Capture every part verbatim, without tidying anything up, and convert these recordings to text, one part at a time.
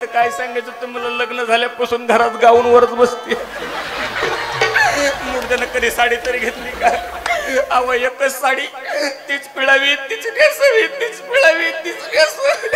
तर काय सांगायचं तुम्हाला, लग्न झाल्यापासून घरात गाऊन वरच बसते. मुर्द्यानं कधी साडी तरी घेतली का? अव एकच साडी, तीच पिळावी, तीच नेसावी, तीच पिळावी, तीच नेसावी.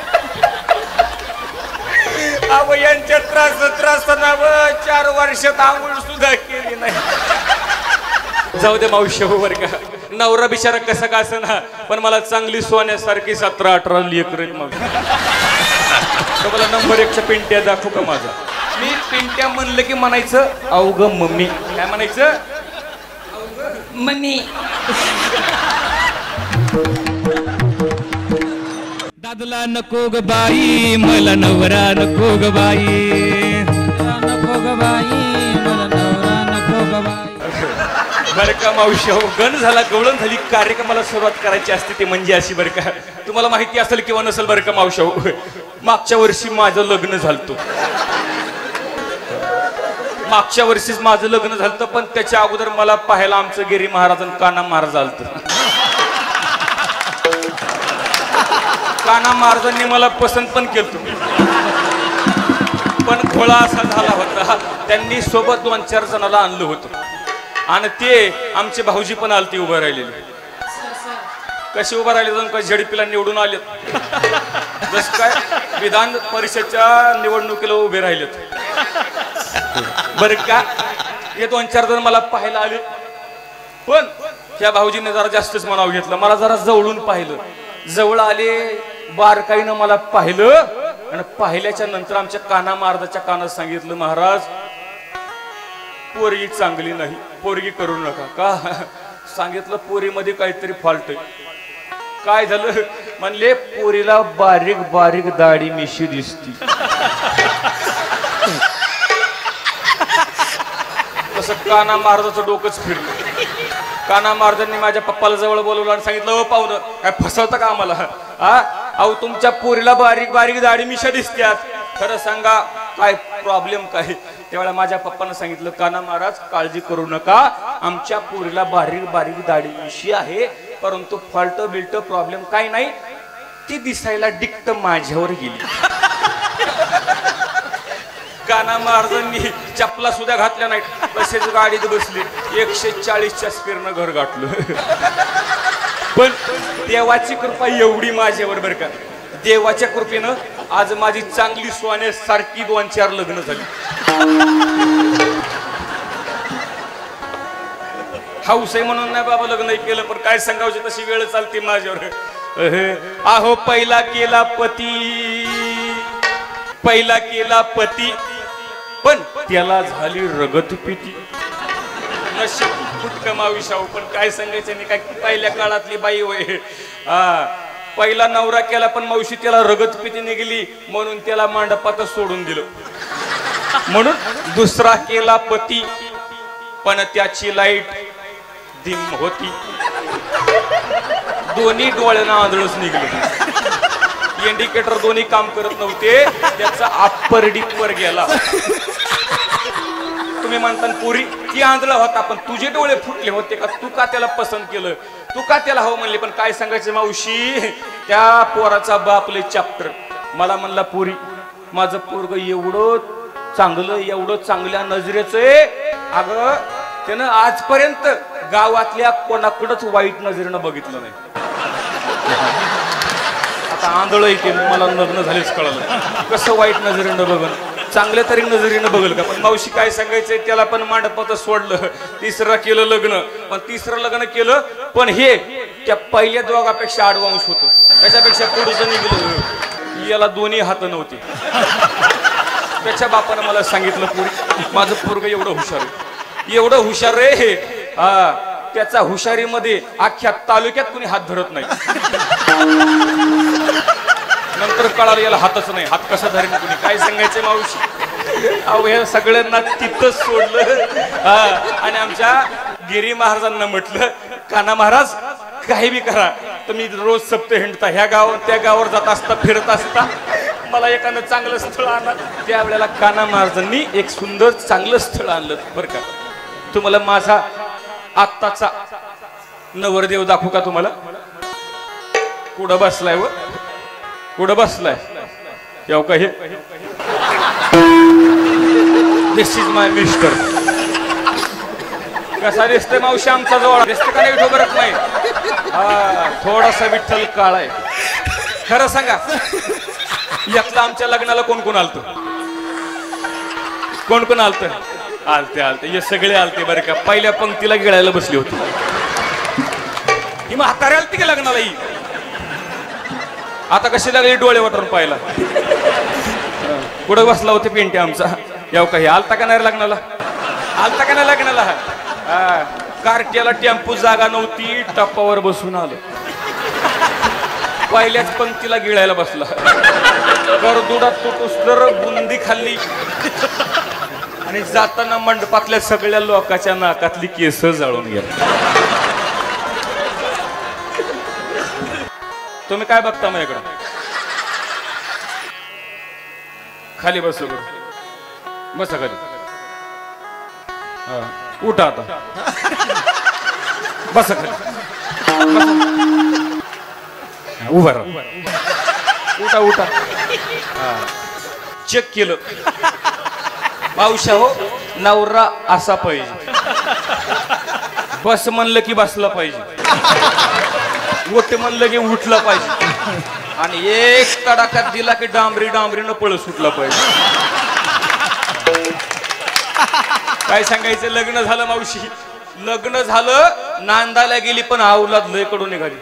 अव यांच्या त्रास त्रासनाव चार वर्षात आंघोळ सुद्धा केली नाही. जाऊ दे मावशी वर का, नवरा बिचारा कसा का असना, पण मला चांगली सोन्यासारखी सतरा अठरा लेकर मावशी. मला नंबर एकच्या पिंट्या दाखवू का माझा? मी पिंट्या म्हणलं की म्हणायचं अवघ मम्मी. काय म्हणायचं? मम्मी. दादला नको ग बाई, मला नवरा नको ग बाई, नको ग बाई, मला नवरा नको ग बाई. बरं का मावशी, हो गण झाला, गवळण झाली, कार्यक्रमाला सुरुवात करायची असते ती म्हणजे अशी. बरं का, तुम्हाला माहिती असेल किंवा नसेल बरं का मावशी, हो मागच्या वर्षी माझं लग्न झालतं. मागच्या वर्षीच माझं लग्न झालतं, पण त्याच्या अगोदर मला पाहायला आमचं गिरी महाराज आणि काना महाराज आलतं. काना महाराजांनी मला पसंत पण केलं, पण खोळा असा झाला होता, त्यांनी सोबत दोन चार जणाला आणलं होतं आणि ते आमचे भाऊजी पण आलते उभं राहिलेले. कशी उभं राहिले जाऊन काय झडपीला निवडून आलेत, जस काय विधान परिषदच्या निवडणुकीला उभे राहिलेत. बर का, हे दोन चार जण मला पाहायला आले, पण त्या भाऊजीने जरा जास्तच मनाव घेतलं. मला जरा जवळून पाहिलं, जवळ आले, बारकाईनं मला पाहिलं आणि पाहिल्याच्या नंतर आमच्या काना महाराजाच्या कानात सांगितलं, महाराज पोरगी चांगली नाही, पोरगी करू नका. का? सांगितलं पोरीमध्ये काहीतरी फॉल्ट आहे. काय झालं म्हणले, पोरीला बारीक बारीक दाढी मिशी दिसती. तसं काना महाराजाचं डोकंच फिरलं. काना महाराजांनी माझ्या पप्पाला जवळ बोलवलं आणि सांगितलं, हो पाहुणं, काय फसवता का आम्हाला? हा अहो, तुमच्या पोरीला बारीक बारीक दाढी मिशा दिसत्यात, खरं सांगा काय प्रॉब्लेम काय? त्यावेळेला माझ्या पप्पानं सांगितलं, काना महाराज काळजी करू नका, आमच्या पोरीला बारीक बारीक दाढी मिशी आहे, परंतु फॉल्ट बिल्ट प्रॉब्लेम काय नाही, ती दिसायला डिक्ट माझ्यावर गेली. काना महाराजांनी चपला सुद्धा घातल्या नाहीत, तसेच गाडीत बसले, एकशे चाळीसच्या स्पीडनं घर गाठलं. पण देवाची कृपा एवढी माझ्यावर बरं का, देवाच्या कृपेनं आज माझी चांगली सोन्यासारखी दोन चार लग्न झाली. हाऊस आहे म्हणून नाही बाबा लग्न केलं, पण काय सांगावं तशी वेळ चालते माझ्यावर. आहो पहिला केला पती, पहिला केला पती, पण त्याला झाली रगत पिती. नशीब फुटक माविशाव, पण काय सांगायचं नाही, काय पहिल्या काळातली बाई होय. हा पहिला नवरा केला, पण मावशी त्याला रगत पिती निघली म्हणून त्याला मांडपातच सोडून दिलं. म्हणून दुसरा केला पती, पण त्याची लाईट डिम होती, दोन्ही डोळ्यांना आंधळच निघले, इंडिकेटर दोन्ही काम करत नव्हते, त्याचा अप्पर डिप्पर गेला. तुम्ही म्हणता पुरी ती आंधळा होता, पण तुझे डोळे फुटले होते का? तू का त्याला पसंत केलं, तू का त्याला हो म्हणले? पण काय सांगायचं मावशी, त्या पोराचा बाप लय चॅप्टर. मला म्हणला, पुरी माझं पोरग एवढं चांगलं, एवढं चांगल्या नजरेचं आहे, अगं त्यानं आजपर्यंत गावातल्या कोणाकडच वाईट नजरेनं बघितलं नाही. आता आंधळ येते, मला लग्न झालेच कळलं, कसं वाईट नजरेनं बघन, चांगल्या तरी नजरेनं बघल का? पण मावशी काय सांगायचंय, त्याला पण मांडपात सोडलं, तिसरं केलं लग्न, पण तिसरं लग्न केलं, पण हे त्या पहिल्या दोघापेक्षा ऍडव्हान्स होतं, त्याच्यापेक्षा पुढचं निघलं, याला दोन्ही हात नव्हते. त्याच्या बापानं मला सांगितलं, पुरी माझं पोरग एवढं हुशार आहे, एवढं हुशार रे, हा त्याचा हुशारीमध्ये अख्ख्या तालुक्यात कुणी हात धरत नाही. नंतर कळालं याला हातच नाही, हात कसा धरेन कुणी? काय सांगायचं मावशी, अहो ह्या सगळ्यांना तिथंच सोडलं. हा आणि आमच्या गिरी महाराजांना म्हटलं, काना महाराज काही बी करा, तुम्ही रोज सप्ते हिंडता, ह्या गावावर त्या गावावर जात असता, फिरत असता, मला एखादं चांगलं स्थळ आणलं. त्यावेळेला काना महाराजांनी एक सुंदर चांगलं स्थळ आणलं बरं का. तुम्हाला माझा आत्ताचा नवरदेव दाखवू का तुम्हाला? कुठं बसलाय व कुठं बसलाय? येऊ का हे दिस इज माय मिस्टर. कसा दिसतोय मावशी आमचा जवळ दिसते का नाही विठो करत नाही. हा थोडासा विठ्ठल काळा आहे. खरं सांगा यातलं आमच्या लग्नाला कोण कोण आलत कोण कोण आलत आलते आलते हे सगळे आलते बरं का. पहिल्या पंक्तीला गिळायला बसली होती ही म्हातारी आलती की लग्नाला ही. आता कशी लागली डोळे वाटून पाहिला. कुठं बसला होते पेंटी आमचा याव काही आलता का नाही लग्नाला आलता का नाही लग्नाला. हा कार्ट्याला टेम्पो जागा नव्हती टप्पावर बसून आलो. पहिल्याच पंक्तीला गिळायला बसला. करदुडात तुटूस तर बुंदी खाल्ली आणि जाताना मंडपातल्या सगळ्या लोकांच्या नाकातली केस जाळून गेली. तुम्ही काय बघता मग इकडं खाली बसू बसा खाली. उठा आता बसा खाली उभा राहा. उठा उठा. चेक केलं मावशा हो नवरा असा पाहिजे. बस म्हणलं की बसला पाहिजे. उठ म्हणलं की उठलं पाहिजे. आणि एक तडाख्यात दिला की डांबरी डांबरीनं पळ सुटला पाहिजे. काय सांगायचं लग्न झालं मावशी लग्न झालं नांदायला गेली पण अवलाद लय कडून निघाली.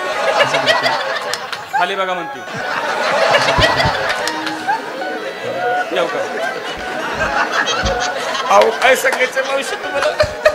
खाली बघा म्हणते येऊ का अहो काय सांगायचं मावशी तुम्हाला.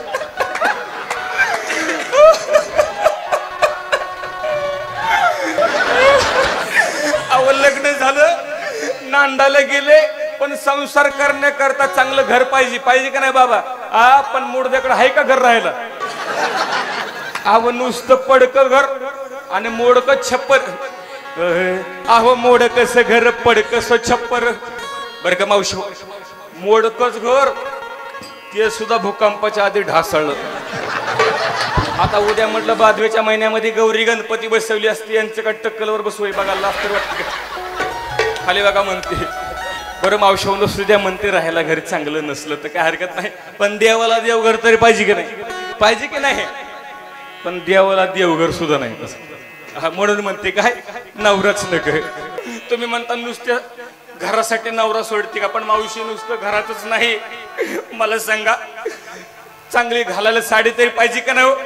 अहो लग्न झालं नांदायला गेले पण संसार करण्याकरता चांगलं घर पाहिजे पाहिजे का नाही बाबा. हा पण मोडद्याकडे आहे का घर राहायला. अहो नुसतं पडकं घर आणि मोडकं छप्पर. अहो मोडकस घर पडकस छप्पर. बरं का मावशी मोडकच घर ते सुद्धा भूकंपाच्या आधी ढासळलं. आता उद्या म्हटलं भादवेच्या महिन्यामध्ये गौरी गणपती बसवली असती यांच्याकडे टक्कलवर बसवय बघायला तर वाटत. खाली बघा म्हणते बरं मावशी सुद्धा म्हणते राहायला घर चांगलं नसलं तर काय हरकत नाही पण देवाला देवघर तरी पाहिजे की नाही पाहिजे की नाही. पण देवाला देवघर सुद्धा नाही तसं. म्हणून म्हणते काय नवराच नका. तुम्ही म्हणता नुसत्या घरासाठी नवरा सोडते का पण मावशी नुसतं घरातच नाही. मला सांगा चांगली घालायला साडी तरी पाहिजे का नाही.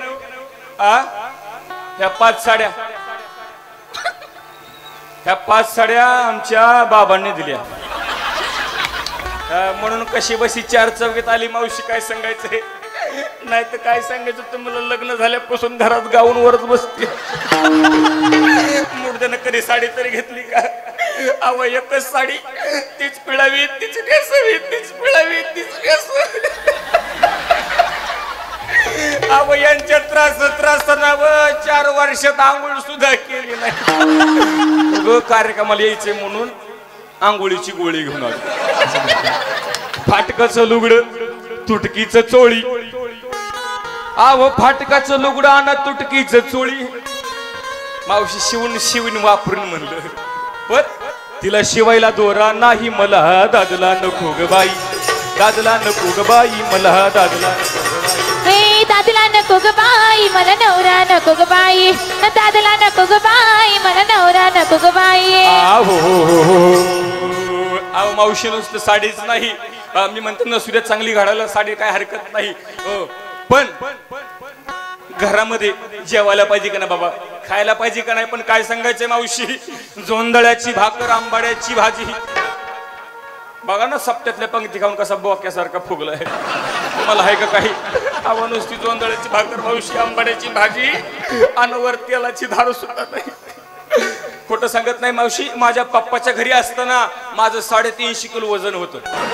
ह्या पाच साड्या ह्या पाच साड्या आमच्या बाबांनी दिल्या. म्हणून कशी बशी चार चौकीत आली मावशी. काय सांगायचंय नाही तर काय सांगायचं तुम्हाला लग्न झाल्यापासून घरात गाऊन वरच बसते. मुर्द्यानं कधी साडी तरी घेतली का. अव एकच साडी तीच पिळावी तीच नेसावी तीच पिळावी तीच नेसावी. अव यांच्या त्रास त्रास नाव चार वर्षात आंघोळ सुद्धा केली नाही. कार्यक्रमाला यायचे म्हणून आंघोळीची गोळी घेऊन आली. फाटकाचं लुगडं तुटकीचं चोळी. आव फाटकाचं लुगडं आणि तुटकीचं चोळी. मावशी शिवून शिवून वापरून म्हणलं पण तिला शिवायला दोरा नाही मला दादला नको ग बाई. दादला नको ग बाई मला दादला दादला नको ग बाई मला नवरा नको ग बाई. दादला नको ग बाई मला नवरा नको ग बाई. आहो अहो मावशी नुसतं साडीच नाही मी म्हणतो ना सूर्य चांगली घालायला साडी काय हरकत नाही. पण घरामध्ये जेवायला पाहिजे का ना बाबा खायला पाहिजे का नाही. पण काय सांगायचंय मावशी जोंधळ्याची भाकर आंबाड्याची भाजी. बघा ना सप्त्यातल्या पंक्ती खाऊन कसा बोक्यासारखा फुगलाय. तुम्हाला आहे का काही. अहो नुसती जोंधळ्याची भाकर मावशी आंबाड्याची भाजी आणि वर तेलाची धार सुद्धा नाही. खोटं सांगत नाही मावशी माझ्या पप्पाच्या घरी असताना माझं साडेतीनशे किलो वजन होतं.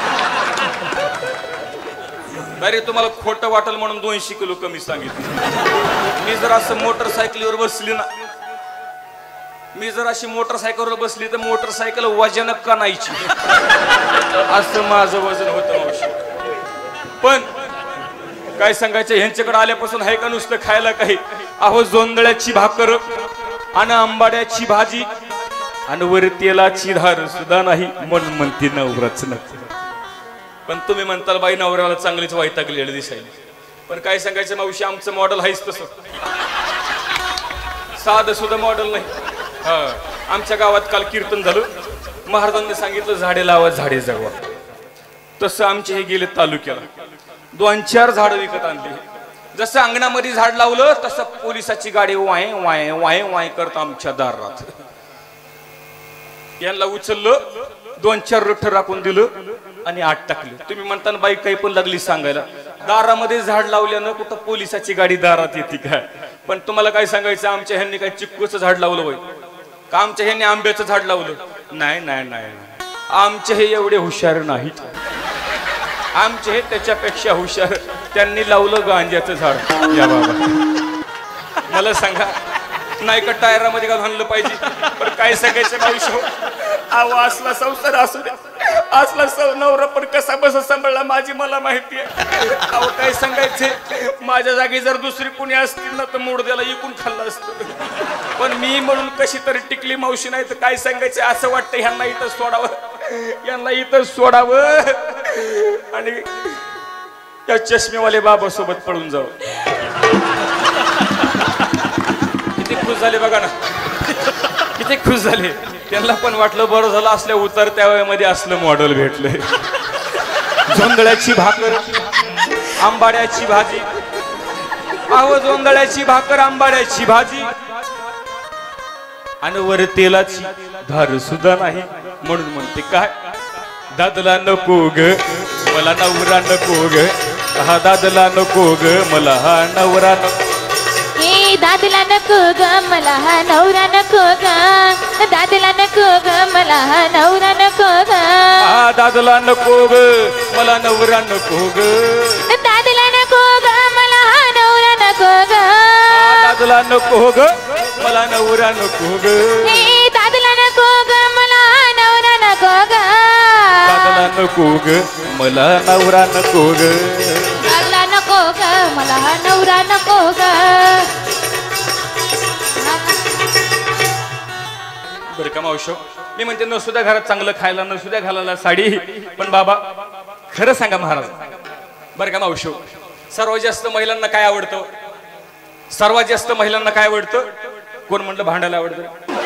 अरे तुम्हाला खोटं वाटल म्हणून दोनशे किलो कमी सांगितलं. मी जर असं मोटरसायकलीवर बसली ना मी जर अशी मोटरसायकलवर बसली तर मोटरसायकल वजन का नाहीची असं माझं वजन होतं मावशी. पण काय सांगायचं ह्यांच्याकडे आल्यापासून आहे का नुसतं खायला काही. अहो जोंधळ्याची भाकर आणि आंबाड्याची भाजी आणि वर तेलाची धार सुद्धा नाही म्हणून म्हणते नवराच नका. पण तुम्ही म्हणताल बाई नवऱ्याला चांगलीच वैतागलेली दिसायली. पण काय सांगायचं मावशी, आमचं मॉडेल आहेच तसं, साधं सुद्धा मॉडेल नाही. हा, आमच्या गावात काल कीर्तन झालं, महाराजांनी सांगितलं झाडे लावा झाडे जगवा. तसं आमचे हे गेले तालुक्याला, दोन चार झाड विकत आणली. जसं अंगणामध्ये झाड लावलं तसं पोलिसाची गाडी वाय वाय वाय वाय करत आमच्या दारात. यांना उचललं, दोन चार रठ राखून दिलं आणि आत टाकलं. तुम्ही म्हणताना बाई काही पण लागली सांगायला, दारामध्ये झाड लावल्यानं कुठं पोलिसाची गाडी दारात येते का? पण तुम्हाला काय सांगायचं, आमच्या ह्यांनी काय चिक्कूचं झाड लावलं होय का? आमच्या ह्यांनी आंब्याचं झाड लावलं? नाही नाही नाही, आमचे हे एवढे हुशार नाहीत. आमचे हे त्याच्यापेक्षा हुशार. त्यांनी लावलं गांजाचं झाड. या बाबा, मला सांगा नाही का टायरामध्ये का घाललं पाहिजे? पण काय सांगायचं मावशी, अहो असला संसार असू द्या, असला सौ नवरा पण कसा बसा सांभाळला माझी मला माहिती आहे. अहो काय सांगायचे, माझ्या जागी जर दुसरी कोणी असतील ना तर मुडद्याला इकून खाल्लं असतं. पण मी म्हणून कशी तरी टिकली मावशी. नाही तर काय सांगायचं, असं वाटतं ह्यांना इथं सोडावं, यांना इथं सोडावं आणि त्या चष्मेवाले बाबा सोबत पळून जावं. किती खुश झाले बघा ना, किती खुश झाले. त्यांना पण वाटलं बरं झालं असल्या उतरत्या वयामध्ये असलं मॉडेल भेटलंय. जोंधळ्याची भाकर आंबाड्याची भाजी, अहो जोंधळ्याची भाकर आंबाड्याची भाजी आणि वर तेलाची धार सुद्धा नाही. म्हणून म्हणते काय, दादला नको ग मला नवरा नको ग, हा दादला नको ग मला हा नवरा नको. ए दादला नको ग मला हा नवरा नको ग, दादला नको ग मला हा नवरा नको ग, हा दादला नको ग मला नवरा नको ग, दादला नको ग मला हा नवरा नको ग, दादला नको ग मला नवरा नको ग, ए दादला नको ग मला हा नवरा नको ग, दादला नको ग मला नवरा नको ग, दादला नको ग मला हा नवरा नको ग. बरं का मावशो, मी म्हणते नसुद्या घरात चांगलं खायला, नसुद्या घालायला साडी, पण बाबा खरं सांगा महाराज. बरं का मावशो, सर्वात जास्त महिलांना काय आवडतं? सर्वात जास्त महिलांना काय आवडतं? कोण म्हणलं भांडायला आवडतं?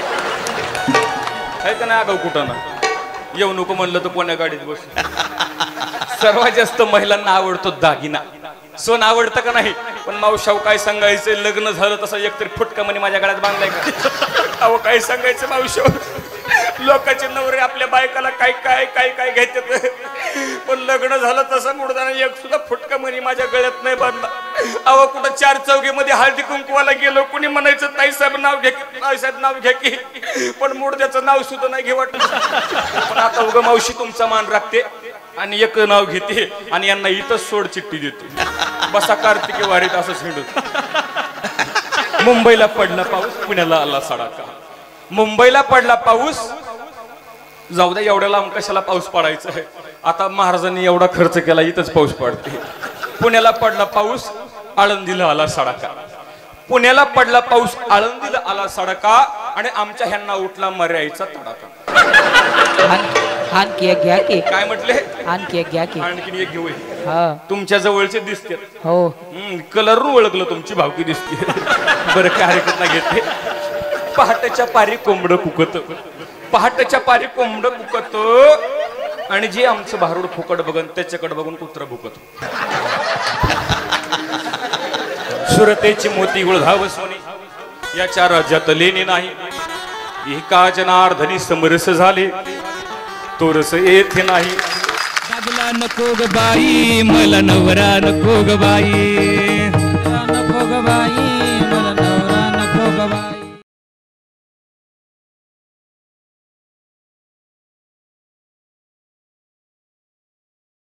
आहे का नाही? आगाऊ कुठं ना येऊ नको म्हणलं तर कोण्या गाडीत बस. सर्वात जास्त महिलांना आवडतो दागिना. सोन आवडतं का नाही? पण मावशाव काय सांगायचं, लग्न झालं तसं एकतरी फुटका म्हणे माझ्या गळ्यात बांधलाय का? अहो काय सांगायचं मावशाव, लोकांचे नवरे आपल्या बायकाला काय काय काय काय घेतात, पण लग्न झालं तसं मुडदाना एक सुद्धा फुटका म्हणे माझ्या गळ्यात नाही बांधला. अहो कुठं चार चौघीमध्ये हळदी कुंकवाला गेलो, कुणी म्हणायचं ताईसाहेब नाव घ्या की, ताईसाहेब नाव घ्या की, पण मुडद्याचं नाव सुद्धा नाही घे वाटत. पण आता उगा मावशी तुमचा मान राखते आणि एक नाव घेते आणि यांना इथंच सोड चिठ्ठी देते, बसा कार्तिकी वारीत असं हिंडत. मुंबईला पडला पाऊस, पुण्याला आला सडाका. मुंबईला पडला पाऊस, जाऊ द्या एवढ्या लांब कशाला पाऊस पडायचा आहे. आता महाराजांनी एवढा खर्च केला, इथंच पाऊस पडते. पुण्याला पडला पाऊस, आळंदीला आला सडाका. पुण्याला पडला पाऊस, आळंदीला आला सडाका आणि आमच्या ह्यांना उठला मर्यायचा तडाका. आणखी एक घ्या की. काय म्हटले? आणखी एक घ्या की. आणखी एक घेऊ. हा तुमच्या जवळचे दिसते हो, कलरून ओळखलं, तुमची भावकी दिसते. बरं काय हरकत नाही घेते. पहाटेच्या पारी कोंबड कुकत, पहाटेच्या पारी कोंबड कुकत आणि जे आमचं भारूड फुकट बघन त्याच्याकडे बघून कुत्र भुकत. सुरतेची मोती गुळधाव सोनी याच्या राज्यात लेणी नाही, एका जनार्दनी समरस झाले तोरस येथे नाही. दादला नको ग बाई मला नवरा नको ग बाई, नको ग बाई